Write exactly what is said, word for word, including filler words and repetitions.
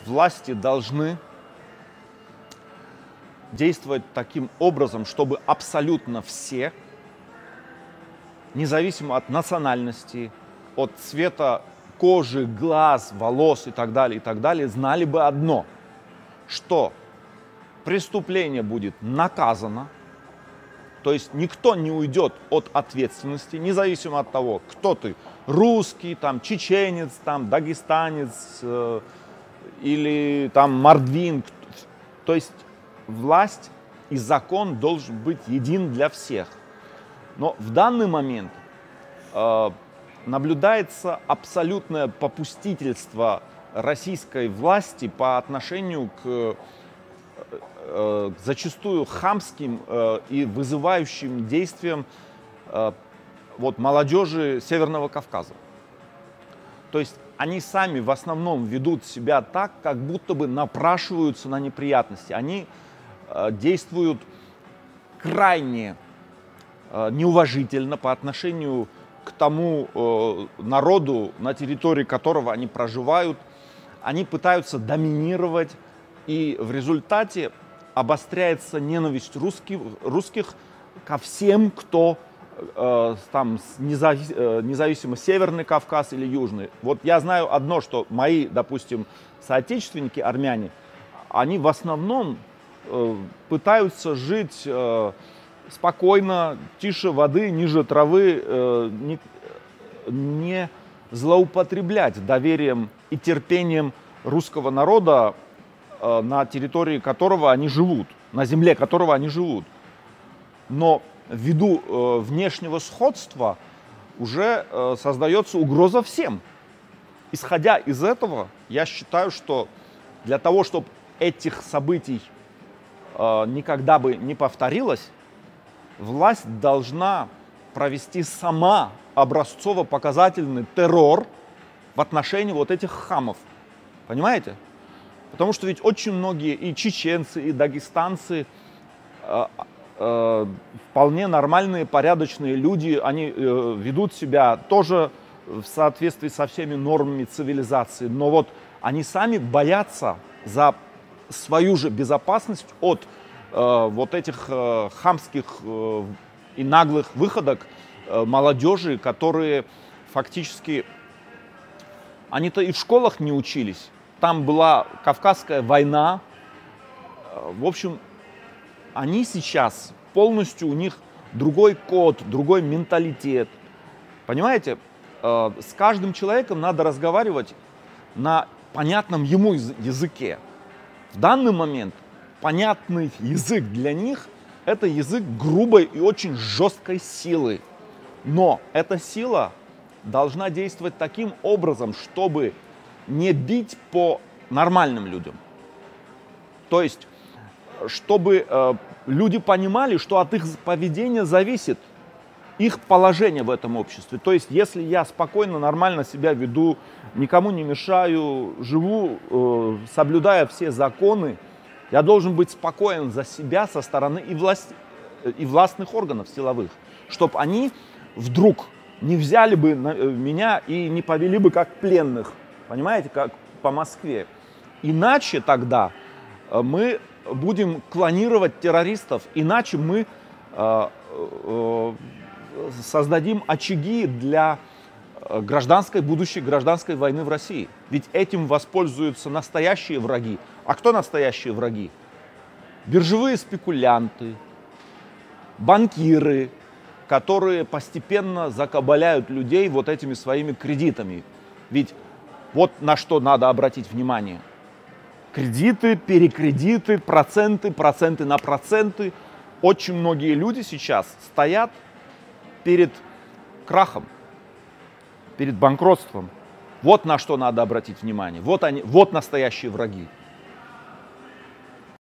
власти должны действовать таким образом, чтобы абсолютно все, независимо от национальности, от цвета кожи, глаз, волос и так далее, и так далее, знали бы одно, что преступление будет наказано, то есть никто не уйдет от ответственности, независимо от того, кто ты, русский, там, чеченец, там, дагестанец э, или там мордвин. То есть власть и закон должен быть един для всех. Но в данный момент э, наблюдается абсолютное попустительство российской власти по отношению к э, зачастую хамским э, и вызывающим действиям э, вот, молодежи Северного Кавказа. То есть они сами в основном ведут себя так, как будто бы напрашиваются на неприятности. Они э, действуют крайне э, неуважительно по отношению к тому э, народу, на территории которого они проживают. Они пытаются доминировать, и в результате обостряется ненависть русских, русских ко всем, кто э, там незави, э, независимо Северный Кавказ или Южный. Вот я знаю одно, что мои, допустим, соотечественники армяне, они в основном э, пытаются жить э, спокойно, тише воды, ниже травы, э, не, не злоупотреблять доверием и терпением русского народа, э, на территории которого они живут, на земле которого они живут. Но ввиду э, внешнего сходства уже э, создается угроза всем. Исходя из этого, я считаю, что для того, чтобы этих событий э, никогда бы не повторилось, власть должна провести сама образцово-показательный террор в отношении вот этих хамов. Понимаете? Потому что ведь очень многие и чеченцы, и дагестанцы, э, э, вполне нормальные, порядочные люди, они э, ведут себя тоже в соответствии со всеми нормами цивилизации. Но вот они сами боятся за свою же безопасность от э, вот этих э, хамских э, и наглых выходок э, молодежи, которые фактически, они-то и в школах не учились. Там была Кавказская война. В общем, они сейчас полностью, у них другой код, другой менталитет. Понимаете, э, с каждым человеком надо разговаривать на понятном ему языке. В данный момент понятный язык для них – это язык грубой и очень жесткой силы. Но эта сила должна действовать таким образом, чтобы не бить по нормальным людям. То есть, чтобы э, люди понимали, что от их поведения зависит их положение в этом обществе. То есть, если я спокойно, нормально себя веду, никому не мешаю, живу, э, соблюдая все законы, я должен быть спокоен за себя со стороны и, власть, и властных органов силовых, чтобы они вдруг не взяли бы меня и не повели бы как пленных, понимаете, как по Москве. Иначе тогда мы будем клонировать террористов, иначе мы э, э, создадим очаги для гражданской, будущей гражданской войны в России. Ведь этим воспользуются настоящие враги. А кто настоящие враги? Биржевые спекулянты, банкиры, которые постепенно закабаляют людей вот этими своими кредитами. Ведь вот на что надо обратить внимание. Кредиты, перекредиты, проценты, проценты на проценты. Очень многие люди сейчас стоят перед крахом, перед банкротством. Вот на что надо обратить внимание. Вот они, вот настоящие враги.